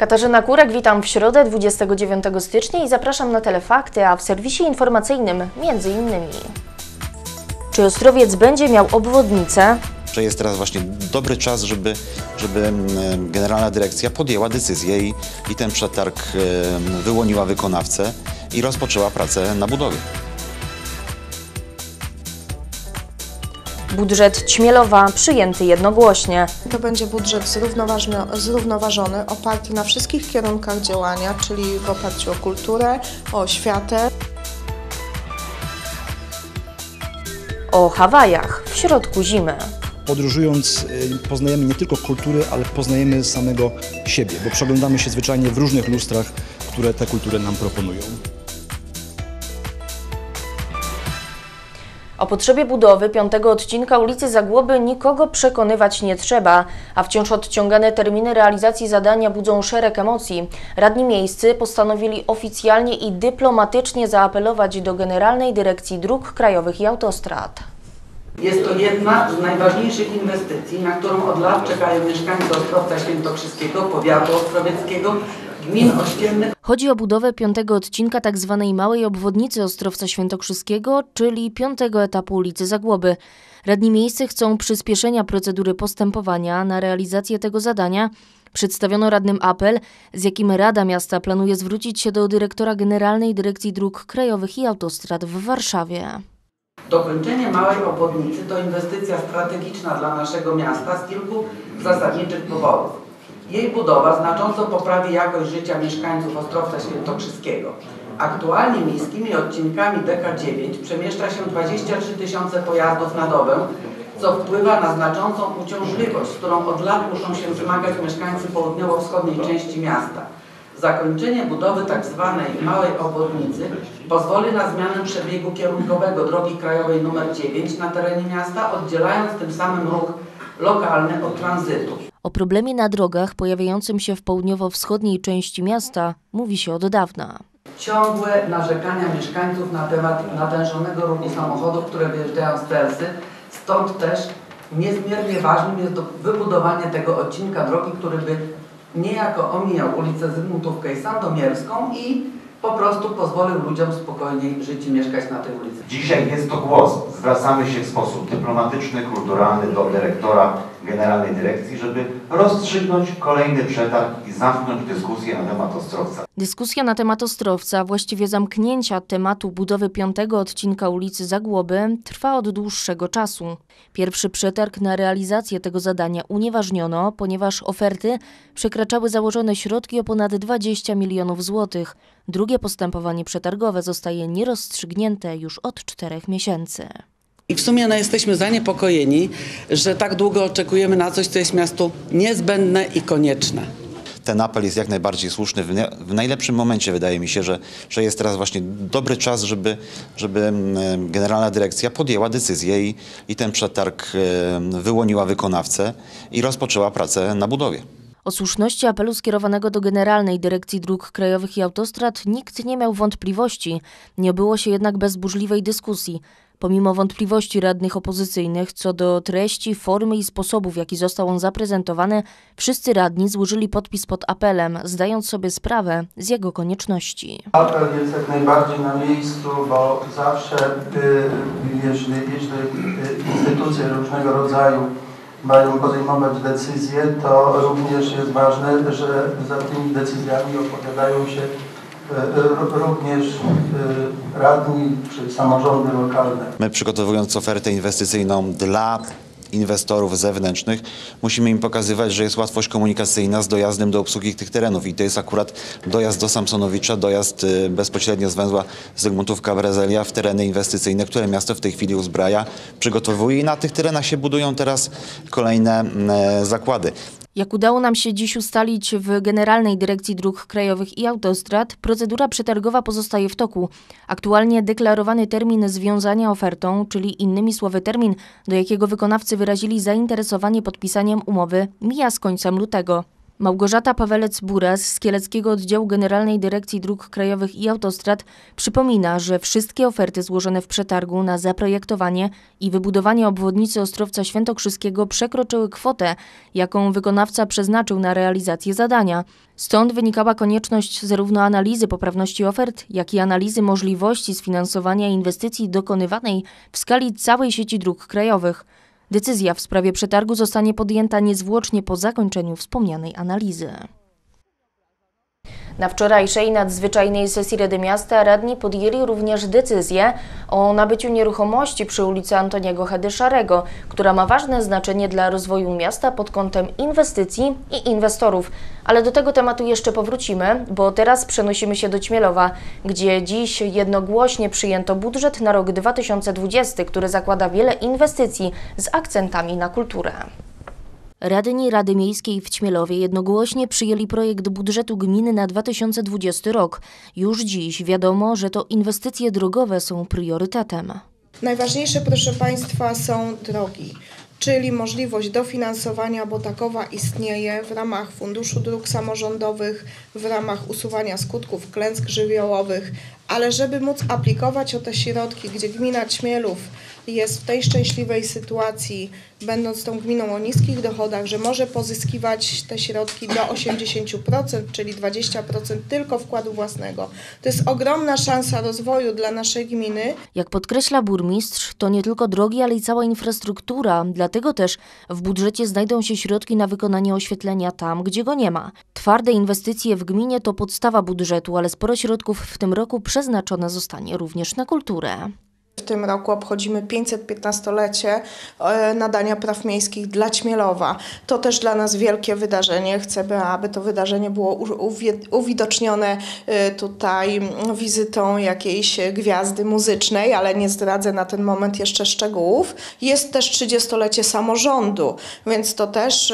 Katarzyna Kurek, witam w środę 29 stycznia i zapraszam na Telefakty, a w serwisie informacyjnym między innymi. Czy Ostrowiec będzie miał obwodnicę? Że jest teraz właśnie dobry czas, żeby Generalna Dyrekcja podjęła decyzję i ten przetarg wyłoniła wykonawcę i rozpoczęła pracę na budowie. Budżet Ćmielowa przyjęty jednogłośnie. To będzie budżet zrównoważony, oparty na wszystkich kierunkach działania, czyli w oparciu o kulturę, o oświatę. O Hawajach w środku zimy. Podróżując poznajemy nie tylko kultury, ale poznajemy samego siebie, bo przeglądamy się zwyczajnie w różnych lustrach, które te kultury nam proponują. O potrzebie budowy 5. odcinka ulicy Zagłoby nikogo przekonywać nie trzeba, a wciąż odciągane terminy realizacji zadania budzą szereg emocji. Radni miejscy postanowili oficjalnie i dyplomatycznie zaapelować do Generalnej Dyrekcji Dróg Krajowych i Autostrad. Jest to jedna z najważniejszych inwestycji, na którą od lat czekają mieszkańcy Ostrowca Świętokrzyskiego, powiatu ostrowieckiego, gmin ościennych. Chodzi o budowę 5. odcinka tzw. małej obwodnicy Ostrowca Świętokrzyskiego, czyli 5. etapu ulicy Zagłoby. Radni miejscy chcą przyspieszenia procedury postępowania na realizację tego zadania. Przedstawiono radnym apel, z jakim Rada Miasta planuje zwrócić się do dyrektora Generalnej Dyrekcji Dróg Krajowych i Autostrad w Warszawie. Dokończenie małej obwodnicy to inwestycja strategiczna dla naszego miasta z kilku zasadniczych powodów. Jej budowa znacząco poprawi jakość życia mieszkańców Ostrowca Świętokrzyskiego. Aktualnie miejskimi odcinkami DK9 przemieszcza się 23 tysiące pojazdów na dobę, co wpływa na znaczącą uciążliwość, z którą od lat muszą się zmagać mieszkańcy południowo-wschodniej części miasta. Zakończenie budowy tzw. małej obwodnicy pozwoli na zmianę przebiegu kierunkowego drogi krajowej nr 9 na terenie miasta, oddzielając tym samym ruch lokalny od tranzytu. O problemie na drogach pojawiającym się w południowo-wschodniej części miasta mówi się od dawna. Ciągłe narzekania mieszkańców na temat natężonego ruchu samochodów, które wyjeżdżają z Telsy, stąd też niezmiernie ważnym jest wybudowanie tego odcinka drogi, który by niejako omijał ulicę Zygmuntówkę i Sandomierską i po prostu pozwolił ludziom spokojniej żyć i mieszkać na tej ulicy. Dzisiaj jest to głos. Zwracamy się w sposób dyplomatyczny, kulturalny do dyrektora Generalnej Dyrekcji, żeby rozstrzygnąć kolejny przetarg i zamknąć dyskusję na temat Ostrowca. Dyskusja na temat Ostrowca, właściwie zamknięcia tematu budowy 5. odcinka ulicy Zagłoby, trwa od dłuższego czasu. Pierwszy przetarg na realizację tego zadania unieważniono, ponieważ oferty przekraczały założone środki o ponad 20 milionów złotych. Drugie postępowanie przetargowe zostaje nierozstrzygnięte już od 4 miesięcy. I w sumie jesteśmy zaniepokojeni, że tak długo oczekujemy na coś, co jest miastu niezbędne i konieczne. Ten apel jest jak najbardziej słuszny. W najlepszym momencie wydaje mi się, że jest teraz właśnie dobry czas, żeby Generalna Dyrekcja podjęła decyzję i ten przetarg wyłoniła wykonawcę i rozpoczęła pracę na budowie. O słuszności apelu skierowanego do Generalnej Dyrekcji Dróg Krajowych i Autostrad nikt nie miał wątpliwości. Nie obyło się jednak bez burzliwej dyskusji. Pomimo wątpliwości radnych opozycyjnych co do treści, formy i sposobu, w jaki został on zaprezentowany, wszyscy radni złożyli podpis pod apelem, zdając sobie sprawę z jego konieczności. Apel jest jak najbardziej na miejscu, bo zawsze, jeśli instytucje różnego rodzaju mają podejmować decyzje, to również jest ważne, że za tymi decyzjami opowiadają się również radni czy samorządy lokalne. My, przygotowując ofertę inwestycyjną dla inwestorów zewnętrznych, musimy im pokazywać, że jest łatwość komunikacyjna z dojazdem do obsługi tych terenów i to jest akurat dojazd do Samsonowicza, dojazd bezpośrednio z węzła Zygmuntówka-Brezelia w tereny inwestycyjne, które miasto w tej chwili uzbraja, przygotowuje i na tych terenach się budują teraz kolejne zakłady. Jak udało nam się dziś ustalić w Generalnej Dyrekcji Dróg Krajowych i Autostrad, procedura przetargowa pozostaje w toku. Aktualnie deklarowany termin związania ofertą, czyli innymi słowy termin, do jakiego wykonawcy wyrazili zainteresowanie podpisaniem umowy, mija z końcem lutego. Małgorzata Pawelec-Buras z Kieleckiego Oddziału Generalnej Dyrekcji Dróg Krajowych i Autostrad przypomina, że wszystkie oferty złożone w przetargu na zaprojektowanie i wybudowanie obwodnicy Ostrowca Świętokrzyskiego przekroczyły kwotę, jaką wykonawca przeznaczył na realizację zadania. Stąd wynikała konieczność zarówno analizy poprawności ofert, jak i analizy możliwości sfinansowania inwestycji dokonywanej w skali całej sieci dróg krajowych. Decyzja w sprawie przetargu zostanie podjęta niezwłocznie po zakończeniu wspomnianej analizy. Na wczorajszej nadzwyczajnej sesji Rady Miasta radni podjęli również decyzję o nabyciu nieruchomości przy ulicy Antoniego Hedy-Szarego, która ma ważne znaczenie dla rozwoju miasta pod kątem inwestycji i inwestorów. Ale do tego tematu jeszcze powrócimy, bo teraz przenosimy się do Ćmielowa, gdzie dziś jednogłośnie przyjęto budżet na rok 2020, który zakłada wiele inwestycji z akcentami na kulturę. Radni Rady Miejskiej w Ćmielowie jednogłośnie przyjęli projekt budżetu gminy na 2020 rok. Już dziś wiadomo, że to inwestycje drogowe są priorytetem. Najważniejsze, proszę Państwa, są drogi, czyli możliwość dofinansowania, bo takowa istnieje w ramach Funduszu Dróg Samorządowych, w ramach usuwania skutków klęsk żywiołowych, ale żeby móc aplikować o te środki, gdzie gmina Ćmielów jest w tej szczęśliwej sytuacji, będąc tą gminą o niskich dochodach, że może pozyskiwać te środki do 80%, czyli 20% tylko wkładu własnego. To jest ogromna szansa rozwoju dla naszej gminy. Jak podkreśla burmistrz, to nie tylko drogi, ale i cała infrastruktura. Dlatego też w budżecie znajdą się środki na wykonanie oświetlenia tam, gdzie go nie ma. Twarde inwestycje w gminie to podstawa budżetu, ale sporo środków w tym roku przeznaczone zostanie również na kulturę. W tym roku obchodzimy 515-lecie nadania praw miejskich dla Ćmielowa. To też dla nas wielkie wydarzenie. Chcemy, aby to wydarzenie było uwidocznione tutaj wizytą jakiejś gwiazdy muzycznej, ale nie zdradzę na ten moment jeszcze szczegółów. Jest też 30-lecie samorządu, więc to też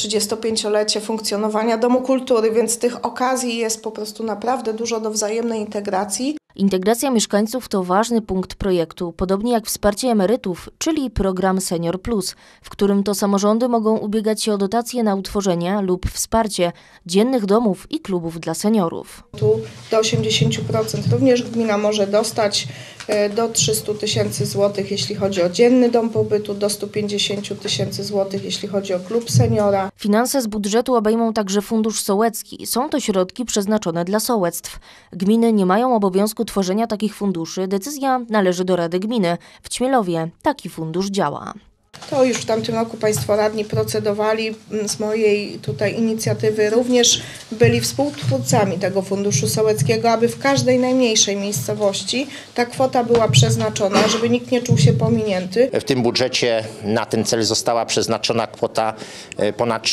35-lecie funkcjonowania Domu Kultury, więc tych okazji jest po prostu naprawdę dużo do wzajemnej integracji. Integracja mieszkańców to ważny punkt projektu, podobnie jak wsparcie emerytów, czyli program Senior Plus, w którym to samorządy mogą ubiegać się o dotacje na utworzenie lub wsparcie dziennych domów i klubów dla seniorów. Tu do 80% również gmina może dostać, do 300 000 złotych, jeśli chodzi o dzienny dom pobytu, do 150 000 złotych, jeśli chodzi o klub seniora. Finanse z budżetu obejmą także Fundusz Sołecki. Są to środki przeznaczone dla sołectw. Gminy nie mają obowiązku tworzenia takich funduszy. Decyzja należy do Rady Gminy. W Ćmielowie taki fundusz działa. To już w tamtym roku Państwo radni procedowali z mojej tutaj inicjatywy. Również byli współtwórcami tego Funduszu Sołeckiego, aby w każdej najmniejszej miejscowości ta kwota była przeznaczona, żeby nikt nie czuł się pominięty. W tym budżecie na ten cel została przeznaczona kwota ponad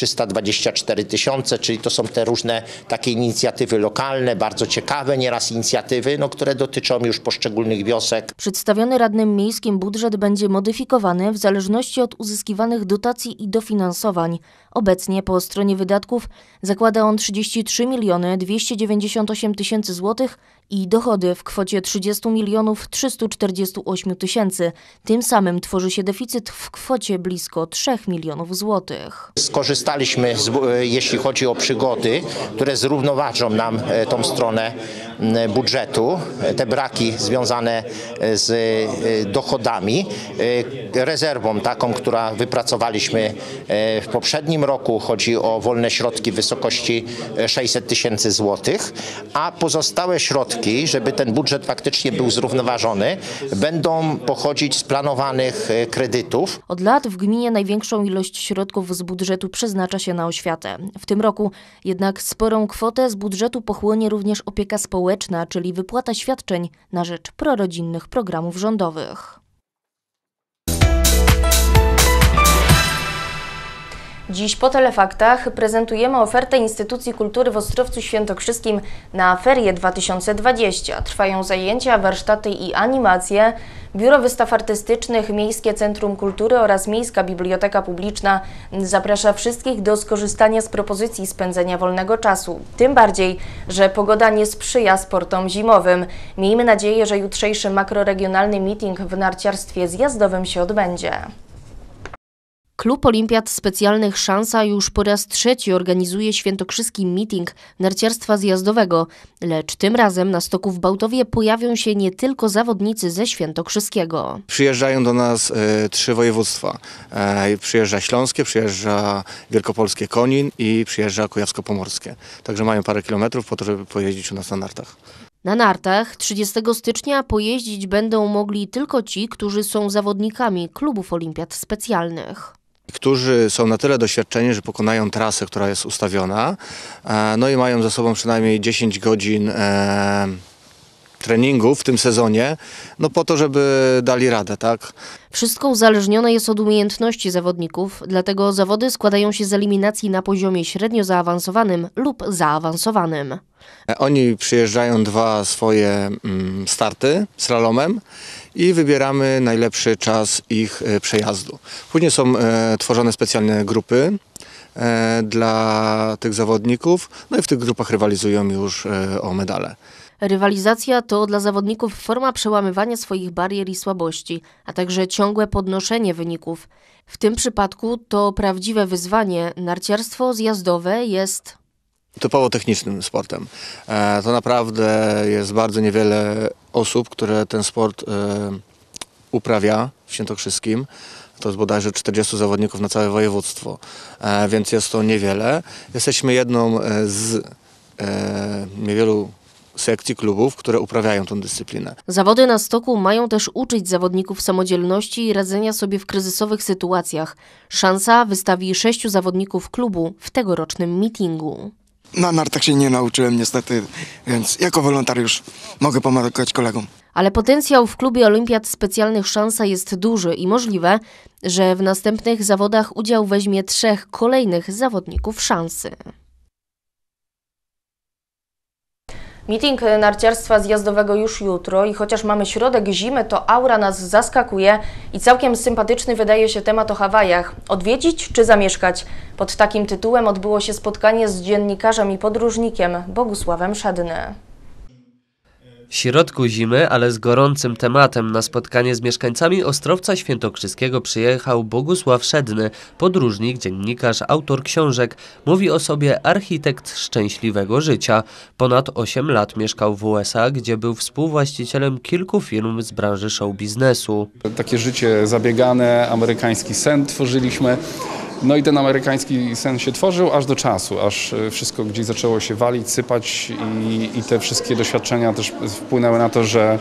324 000, czyli to są te różne takie inicjatywy lokalne, bardzo ciekawe nieraz inicjatywy, które dotyczą już poszczególnych wiosek. Przedstawiony radnym miejskim budżet będzie modyfikowany w zależności od uzyskiwanych dotacji i dofinansowań. Obecnie po stronie wydatków zakłada on 33 298 000 złotych i dochody w kwocie 30 348 000. Tym samym tworzy się deficyt w kwocie blisko 3 milionów złotych. Skorzystaliśmy, jeśli chodzi o przygody, które zrównoważą nam tą stronę budżetu, te braki związane z dochodami, rezerwą taką, która wypracowaliśmy w poprzednim roku. Chodzi o wolne środki w wysokości 600 000 złotych, a pozostałe środki, żeby ten budżet faktycznie był zrównoważony, będą pochodzić z planowanych kredytów. Od lat w gminie największą ilość środków z budżetu przeznacza się na oświatę. W tym roku jednak sporą kwotę z budżetu pochłonie również opieka społeczna, czyli wypłata świadczeń na rzecz prorodzinnych programów rządowych. Dziś po Telefaktach prezentujemy ofertę Instytucji Kultury w Ostrowcu Świętokrzyskim na Ferie 2020. Trwają zajęcia, warsztaty i animacje. Biuro Wystaw Artystycznych, Miejskie Centrum Kultury oraz Miejska Biblioteka Publiczna zaprasza wszystkich do skorzystania z propozycji spędzenia wolnego czasu. Tym bardziej, że pogoda nie sprzyja sportom zimowym. Miejmy nadzieję, że jutrzejszy makroregionalny meeting w narciarstwie zjazdowym się odbędzie. Klub Olimpiad Specjalnych Szansa już po raz trzeci organizuje świętokrzyski meeting narciarstwa zjazdowego, lecz tym razem na stoku w Bałtowie pojawią się nie tylko zawodnicy ze świętokrzyskiego. Przyjeżdżają do nas 3 województwa. Przyjeżdża Śląskie, przyjeżdża Wielkopolskie Konin i przyjeżdża Kujawsko-Pomorskie. Także mają parę kilometrów po to, żeby pojeździć u nas na nartach. Na nartach 30 stycznia pojeździć będą mogli tylko ci, którzy są zawodnikami klubów olimpiad specjalnych. Którzy są na tyle doświadczeni, że pokonają trasę, która jest ustawiona, no i mają za sobą przynajmniej 10 godzin treningu w tym sezonie, no po to, żeby dali radę, tak? Wszystko uzależnione jest od umiejętności zawodników, dlatego zawody składają się z eliminacji na poziomie średnio zaawansowanym lub zaawansowanym. Oni przyjeżdżają 2 swoje starty slalomem i wybieramy najlepszy czas ich przejazdu. Później są tworzone specjalne grupy dla tych zawodników, no i w tych grupach rywalizują już o medale. Rywalizacja to dla zawodników forma przełamywania swoich barier i słabości, a także ciągłe podnoszenie wyników. W tym przypadku to prawdziwe wyzwanie. Narciarstwo zjazdowe jest Typowo technicznym sportem. To naprawdę jest bardzo niewiele osób, które ten sport uprawia w Świętokrzyskim. To jest bodajże 40 zawodników na całe województwo, więc jest to niewiele. Jesteśmy jedną z niewielu sekcji klubów, które uprawiają tę dyscyplinę. Zawody na stoku mają też uczyć zawodników samodzielności i radzenia sobie w kryzysowych sytuacjach. Szansa wystawi 6 zawodników klubu w tegorocznym meetingu. Na nartach się nie nauczyłem niestety, więc jako wolontariusz mogę pomagać kolegom. Ale potencjał w klubie Olimpiad Specjalnych Szansa jest duży i możliwe, że w następnych zawodach udział weźmie 3 kolejnych zawodników Szansy. Meeting narciarstwa zjazdowego już jutro i chociaż mamy środek zimy, to aura nas zaskakuje i całkiem sympatyczny wydaje się temat o Hawajach. Odwiedzić czy zamieszkać? Pod takim tytułem odbyło się spotkanie z dziennikarzem i podróżnikiem Bogusławem Szedny. W środku zimy, ale z gorącym tematem na spotkanie z mieszkańcami Ostrowca Świętokrzyskiego przyjechał Bogusław Szedny, podróżnik, dziennikarz, autor książek. Mówi o sobie architekt szczęśliwego życia. Ponad 8 lat mieszkał w USA, gdzie był współwłaścicielem kilku firm z branży show biznesu. Takie życie zabiegane, amerykański sen tworzyliśmy. No i ten amerykański sen się tworzył aż do czasu, aż wszystko gdzieś zaczęło się walić, sypać i te wszystkie doświadczenia też wpłynęły na to, że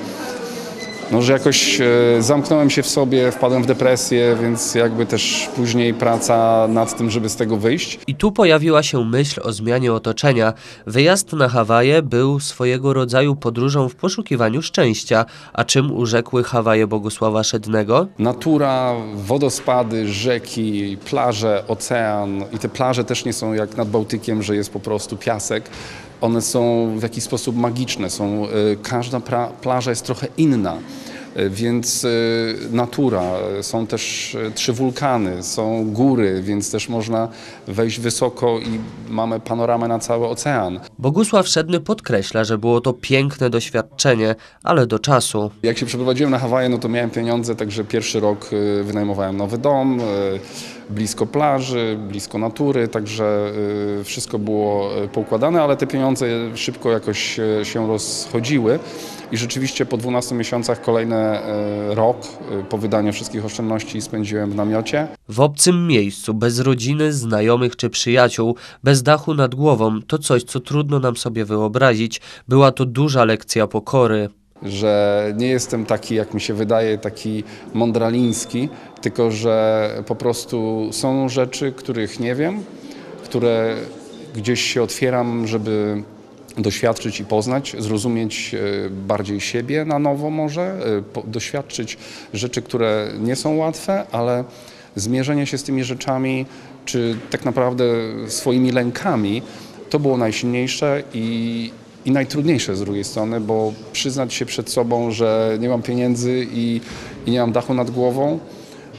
jakoś zamknąłem się w sobie, wpadłem w depresję, więc jakby też później praca nad tym, żeby z tego wyjść. I tu pojawiła się myśl o zmianie otoczenia. Wyjazd na Hawaje był swojego rodzaju podróżą w poszukiwaniu szczęścia. A czym urzekły Hawaje Bogusława Szednego? Natura, wodospady, rzeki, plaże, ocean i te plaże też nie są jak nad Bałtykiem, że jest po prostu piasek. One są w jakiś sposób magiczne, każda plaża jest trochę inna, więc natura, są też 3 wulkany, są góry, więc też można wejść wysoko i mamy panoramę na cały ocean. Bogusław Szedny podkreśla, że było to piękne doświadczenie, ale do czasu. Jak się przeprowadziłem na Hawaje, no to miałem pieniądze, także pierwszy rok wynajmowałem nowy dom, blisko plaży, blisko natury, także wszystko było poukładane, ale te pieniądze szybko jakoś się rozchodziły i rzeczywiście po 12 miesiącach kolejny rok po wydaniu wszystkich oszczędności spędziłem w namiocie. W obcym miejscu, bez rodziny, znajomych czy przyjaciół, bez dachu nad głową, to coś, co trudno nam sobie wyobrazić. Była to duża lekcja pokory. Że nie jestem taki, jak mi się wydaje, taki mądraliński, tylko że po prostu są rzeczy, których nie wiem, które gdzieś się otwieram, żeby doświadczyć i poznać, zrozumieć bardziej siebie na nowo może, doświadczyć rzeczy, które nie są łatwe, ale zmierzenie się z tymi rzeczami, czy tak naprawdę swoimi lękami, to było najsilniejsze i najtrudniejsze z drugiej strony, bo przyznać się przed sobą, że nie mam pieniędzy i nie mam dachu nad głową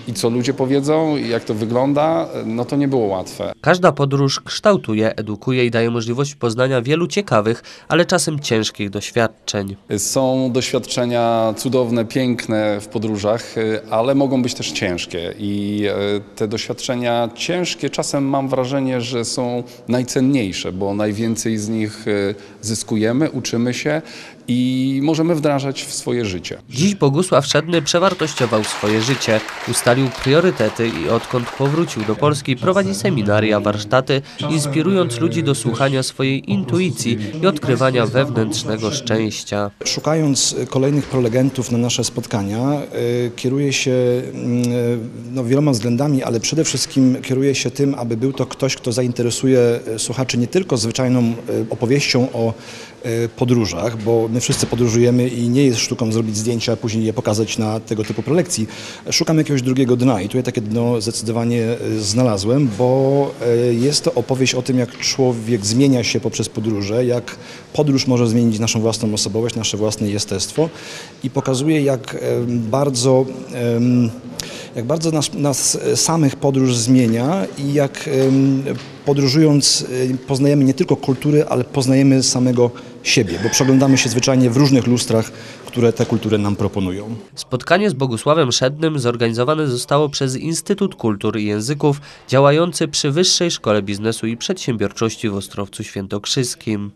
i co ludzie powiedzą, i jak to wygląda, no to nie było łatwe. Każda podróż kształtuje, edukuje i daje możliwość poznania wielu ciekawych, ale czasem ciężkich doświadczeń. Są doświadczenia cudowne, piękne w podróżach, ale mogą być też ciężkie i te doświadczenia ciężkie czasem mam wrażenie, że są najcenniejsze, bo najwięcej z nich zyskujemy, uczymy się i możemy wdrażać w swoje życie. Dziś Bogusław Szedny przewartościował swoje życie, ustalił priorytety i odkąd powrócił do Polski prowadzi seminaria, warsztaty, inspirując ludzi do słuchania swojej intuicji i odkrywania wewnętrznego szczęścia. Szukając kolejnych prelegentów na nasze spotkania, kieruję się wieloma względami, ale przede wszystkim kieruję się tym, aby był to ktoś, kto zainteresuje słuchaczy nie tylko zwyczajną opowieścią o podróżach, bo my wszyscy podróżujemy i nie jest sztuką zrobić zdjęcia, a później je pokazać na tego typu prelekcji. Szukam jakiegoś drugiego dna i tutaj takie dno zdecydowanie znalazłem, bo jest to opowieść o tym, jak człowiek zmienia się poprzez podróże, jak podróż może zmienić naszą własną osobowość, nasze własne jestestwo i pokazuje, jak bardzo nas samych podróż zmienia i jak podróżując poznajemy nie tylko kultury, ale poznajemy samego siebie, bo przeglądamy się zwyczajnie w różnych lustrach, które te kultury nam proponują. Spotkanie z Bogusławem Szednym zorganizowane zostało przez Instytut Kultur i Języków działający przy Wyższej Szkole Biznesu i Przedsiębiorczości w Ostrowcu Świętokrzyskim.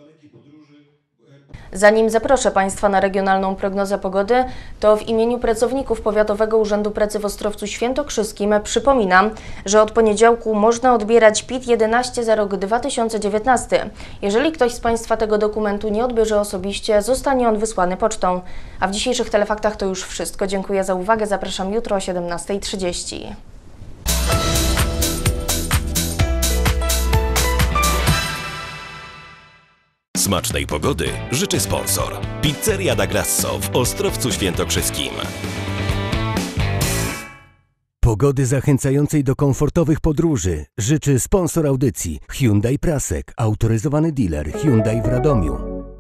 Zanim zaproszę Państwa na regionalną prognozę pogody, to w imieniu pracowników Powiatowego Urzędu Pracy w Ostrowcu Świętokrzyskim przypominam, że od poniedziałku można odbierać PIT-11 za rok 2019. Jeżeli ktoś z Państwa tego dokumentu nie odbierze osobiście, zostanie on wysłany pocztą. A w dzisiejszych Telefaktach to już wszystko. Dziękuję za uwagę. Zapraszam jutro o 17:30. Smacznej pogody życzy sponsor. Pizzeria da Grasso w Ostrowcu Świętokrzyskim. Pogody zachęcającej do komfortowych podróży życzy sponsor audycji Hyundai Prasek, autoryzowany dealer Hyundai w Radomiu.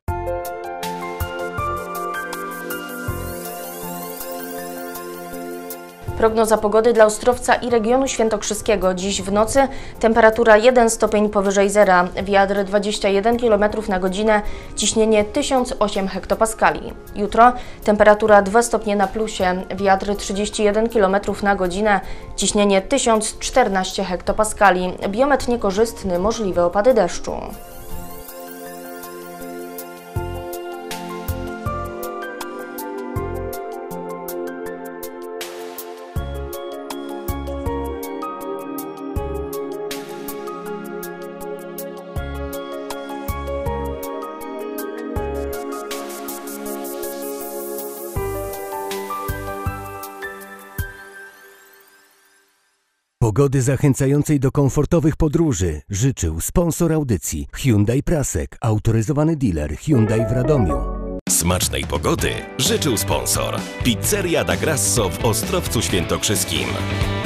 Prognoza pogody dla Ostrowca i regionu świętokrzyskiego. Dziś w nocy temperatura 1 stopień powyżej zera, wiatr 21 km na godzinę, ciśnienie 1008 hektopaskali. Jutro temperatura 2 stopnie na plusie, wiatr 31 km na godzinę, ciśnienie 1014 hektopaskali, biometr niekorzystny, możliwe opady deszczu. Pogody zachęcającej do komfortowych podróży życzył sponsor audycji Hyundai Prasek, autoryzowany dealer Hyundai w Radomiu. Smacznej pogody życzył sponsor. Pizzeria da Grasso w Ostrowcu Świętokrzyskim.